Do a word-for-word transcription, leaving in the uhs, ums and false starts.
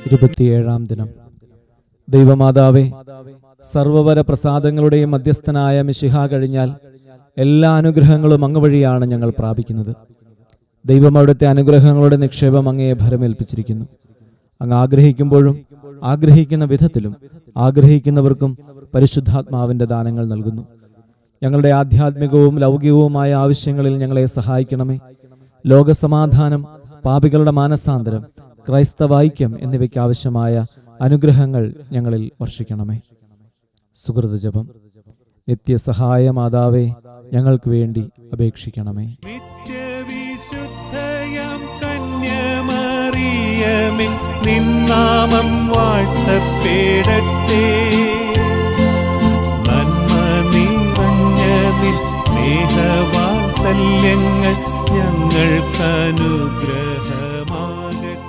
ഇരുപത്തിയേഴാം ദിനം. ദൈവമാതാവേ, സർവ്വവര പ്രസാദങ്ങളുടെയും മധ്യസ്ഥനായ മിശിഹാ കഴിഞ്ഞാൽ എല്ലാ അനുഗ്രഹങ്ങളും അങ്ങ് വഴിയാണ് ഞങ്ങൾ പ്രാപിക്കുന്നത്. ദൈവം അവിടുത്തെ അനുഗ്രഹങ്ങളുടെ നിക്ഷേപം അങ്ങയെ ഭരമേൽപ്പിച്ചിരിക്കുന്നു. അങ്ങ് ആഗ്രഹിക്കുമ്പോഴും ആഗ്രഹിക്കുന്ന വിധത്തിലും ആഗ്രഹിക്കുന്നവർക്കും പരിശുദ്ധാത്മാവിന്റെ ദാനങ്ങൾ നൽകുന്നു. ഞങ്ങളുടെ ആധ്യാത്മികവും ലൗകികവുമായ ആവശ്യങ്ങളിൽ ഞങ്ങളെ സഹായിക്കണമേ. ലോകസമാധാനം, പാപികളുടെ മാനസാന്തരം, ക്രൈസ്തവ ഐക്യം എന്നിവയ്ക്ക് ആവശ്യമായ അനുഗ്രഹങ്ങൾ ഞങ്ങളിൽ വർഷിക്കണമേ. സുകൃതജപം. നിത്യസഹായ മാതാവേ, ഞങ്ങൾക്ക് വേണ്ടി അപേക്ഷിക്കണമേ. നിന്നാമം വാഴ്ത്തപ്പെടട്ടെ. നന്മ നിറഞ്ഞ നിൻ സ്നേഹവാത്സല്യങ്ങൾ ഞങ്ങൾക്ക് അനുഗ്രഹമാകട്ടെ.